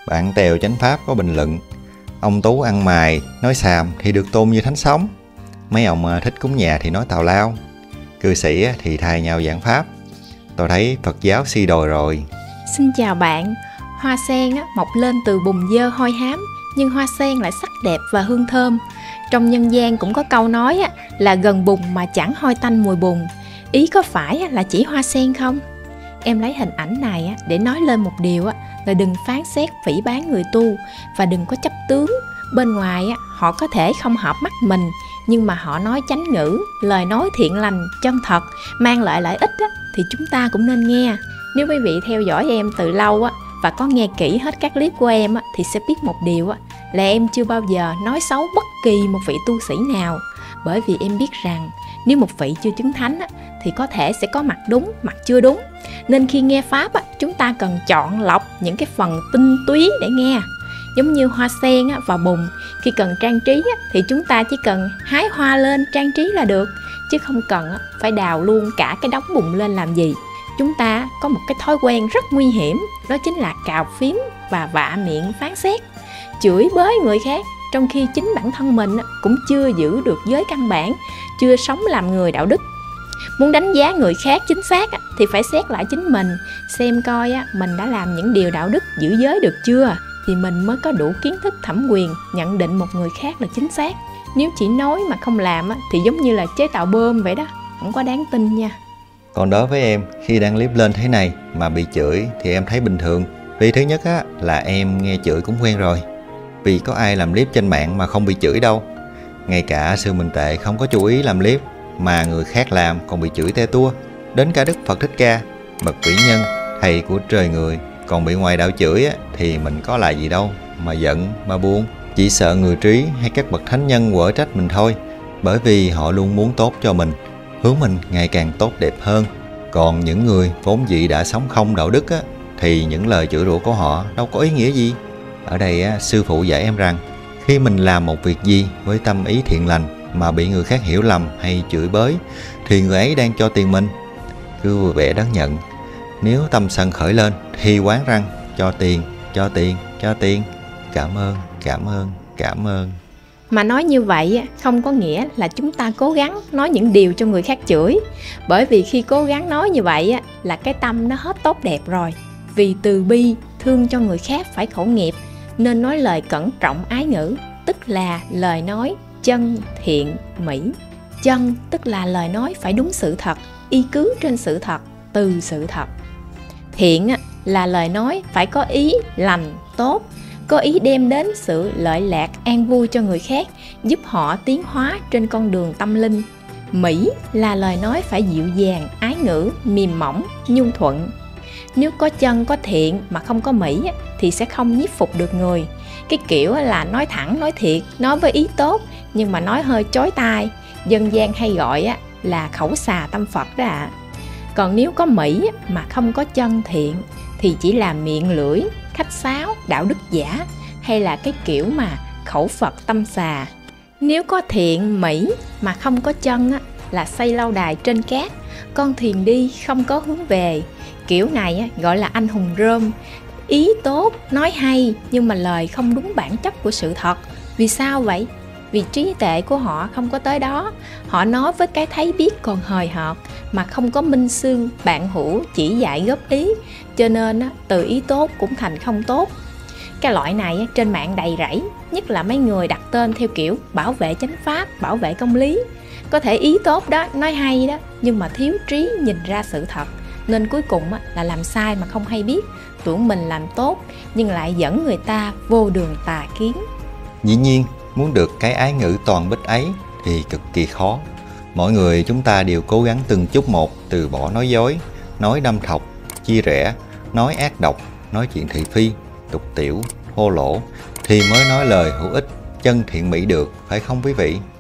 Bạn Tèo Chánh Pháp có bình luận: ông Tú ăn mài, nói xàm thì được tôn như thánh sống. Mấy ông thích cúng nhà thì nói tào lao. Cư sĩ thì thay nhau giảng pháp. Tôi thấy Phật giáo suy đồi rồi. Xin chào bạn. Hoa sen mọc lên từ bùn dơ hôi hám, nhưng hoa sen lại sắc đẹp và hương thơm. Trong nhân gian cũng có câu nói là gần bùn mà chẳng hôi tanh mùi bùn. Ý có phải là chỉ hoa sen không? Em lấy hình ảnh này để nói lên một điều là đừng phán xét phỉ báng người tu và đừng có chấp tướng. Bên ngoài họ có thể không hợp mắt mình, nhưng mà họ nói chánh ngữ, lời nói thiện lành, chân thật, mang lại lợi ích thì chúng ta cũng nên nghe. Nếu quý vị theo dõi em từ lâu và có nghe kỹ hết các clip của em thì sẽ biết một điều là em chưa bao giờ nói xấu bất kỳ một vị tu sĩ nào. Bởi vì em biết rằng nếu một vị chưa chứng thánh thì có thể sẽ có mặt đúng, mặt chưa đúng. Nên khi nghe Pháp chúng ta cần chọn lọc những cái phần tinh túy để nghe. Giống như hoa sen và bùn, khi cần trang trí thì chúng ta chỉ cần hái hoa lên trang trí là được, chứ không cần phải đào luôn cả cái đống bùn lên làm gì. Chúng ta có một cái thói quen rất nguy hiểm, đó chính là cào phím và vạ miệng phán xét, chửi bới người khác, trong khi chính bản thân mình cũng chưa giữ được giới căn bản, chưa sống làm người đạo đức. Muốn đánh giá người khác chính xác thì phải xét lại chính mình, xem coi mình đã làm những điều đạo đức giữ giới được chưa, thì mình mới có đủ kiến thức thẩm quyền nhận định một người khác là chính xác. Nếu chỉ nói mà không làm thì giống như là chế tạo bơm vậy đó, không có đáng tin nha. Còn đối với em, khi đăng clip lên thế này mà bị chửi thì em thấy bình thường. Vì thứ nhất là em nghe chửi cũng quen rồi. Vì có ai làm clip trên mạng mà không bị chửi đâu. Ngay cả Sư Minh Tệ không có chú ý làm clip mà người khác làm còn bị chửi te tua. Đến cả Đức Phật Thích Ca, bậc vĩ nhân, thầy của trời người, còn bị ngoại đạo chửi thì mình có là gì đâu mà giận, mà buồn. Chỉ sợ người trí hay các bậc thánh nhân quở trách mình thôi. Bởi vì họ luôn muốn tốt cho mình, hướng mình ngày càng tốt đẹp hơn. Còn những người vốn dĩ đã sống không đạo đức thì những lời chửi rủa của họ đâu có ý nghĩa gì. Ở đây sư phụ dạy em rằng, khi mình làm một việc gì với tâm ý thiện lành mà bị người khác hiểu lầm hay chửi bới thì người ấy đang cho tiền mình. Cứ vui vẻ đón nhận. Nếu tâm sân khởi lên thì quán răng cho tiền, cho tiền, cho tiền. Cảm ơn, cảm ơn, cảm ơn. Mà nói như vậy không có nghĩa là chúng ta cố gắng nói những điều cho người khác chửi. Bởi vì khi cố gắng nói như vậy là cái tâm nó hết tốt đẹp rồi. Vì từ bi, thương cho người khác phải khẩu nghiệp, nên nói lời cẩn trọng ái ngữ, tức là lời nói chân, thiện, mỹ. Chân tức là lời nói phải đúng sự thật, y cứ trên sự thật, từ sự thật. Thiện là lời nói phải có ý lành, tốt, có ý đem đến sự lợi lạc, an vui cho người khác, giúp họ tiến hóa trên con đường tâm linh. Mỹ là lời nói phải dịu dàng, ái ngữ, mềm mỏng, nhu thuận. Nếu có chân, có thiện mà không có mỹ thì sẽ không nhiếp phục được người. Cái kiểu là nói thẳng, nói thiệt, nói với ý tốt nhưng mà nói hơi chói tai, dân gian hay gọi là khẩu xà tâm Phật đó ạ. Còn nếu có mỹ mà không có chân thiện thì chỉ là miệng lưỡi, khách sáo, đạo đức giả, hay là cái kiểu mà khẩu Phật tâm xà. Nếu có thiện mỹ mà không có chân là xây lâu đài trên cát, con thuyền đi không có hướng về. Kiểu này gọi là anh hùng rơm, ý tốt, nói hay nhưng mà lời không đúng bản chất của sự thật. Vì sao vậy? Vì trí tuệ của họ không có tới đó. Họ nói với cái thấy biết còn hời hợt, mà không có minh sư, bạn hữu chỉ dạy góp ý, cho nên từ ý tốt cũng thành không tốt. Cái loại này trên mạng đầy rẫy, nhất là mấy người đặt tên theo kiểu bảo vệ chánh pháp, bảo vệ công lý. Có thể ý tốt đó, nói hay đó, nhưng mà thiếu trí nhìn ra sự thật, nên cuối cùng là làm sai mà không hay biết, tưởng mình làm tốt nhưng lại dẫn người ta vô đường tà kiến. Dĩ nhiên, muốn được cái ái ngữ toàn bích ấy thì cực kỳ khó. Mỗi người chúng ta đều cố gắng từng chút một từ bỏ nói dối, nói đâm thọc, chia rẽ, nói ác độc, nói chuyện thị phi, tục tiểu, thô lỗ thì mới nói lời hữu ích, chân thiện mỹ được, phải không quý vị?